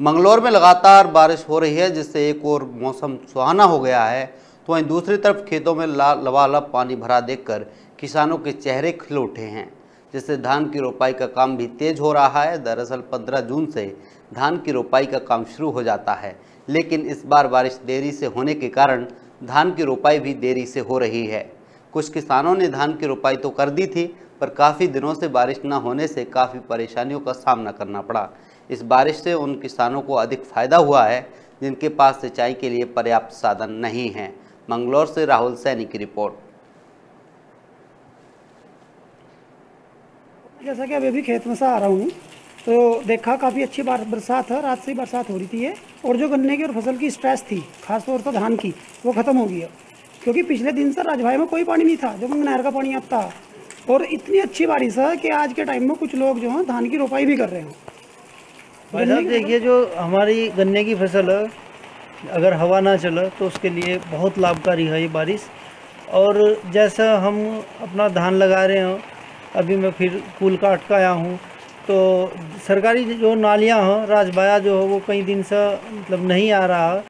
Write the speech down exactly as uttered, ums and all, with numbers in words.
मंगलौर में लगातार बारिश हो रही है, जिससे एक और मौसम सुहाना हो गया है, तो वहीं दूसरी तरफ खेतों में लबालब पानी भरा देखकर किसानों के चेहरे खिल उठे हैं, जिससे धान की रोपाई का काम भी तेज हो रहा है। दरअसल पंद्रह जून से धान की रोपाई का काम शुरू हो जाता है, लेकिन इस बार बारिश देरी से होने के कारण धान की रोपाई भी देरी से हो रही है। कुछ किसानों ने धान की रोपाई तो कर दी थी, पर काफ़ी दिनों से बारिश न होने से काफ़ी परेशानियों का सामना करना पड़ा। इस बारिश से उन किसानों को अधिक फायदा हुआ है जिनके पास सिंचाई के लिए पर्याप्त साधन नहीं हैं। मंगलौर से राहुल सैनी की रिपोर्ट। जैसा कि अभी अभी खेत में से आ रहा हूँ तो देखा काफ़ी अच्छी बार बरसात है, रात से ही बरसात हो रही थी ये, और जो गन्ने की और फसल की स्ट्रेस थी खासतौर पर धान की, वो ख़त्म हो गई है। क्योंकि पिछले दिन से राजभाई में कोई पानी नहीं था, जब नहर का पानी आता, और इतनी अच्छी बारिश है कि आज के टाइम में कुछ लोग जो हैं धान की रोपाई भी कर रहे हैं। भाई साहब देखिए, जो हमारी गन्ने की फसल है, अगर हवा ना चले तो उसके लिए बहुत लाभकारी है ये बारिश। और जैसा हम अपना धान लगा रहे हैं, अभी मैं फिर कुल काट का आया हूँ, तो सरकारी जो नालियाँ हैं, राजबाया जो है वो कई दिन से मतलब नहीं आ रहा है,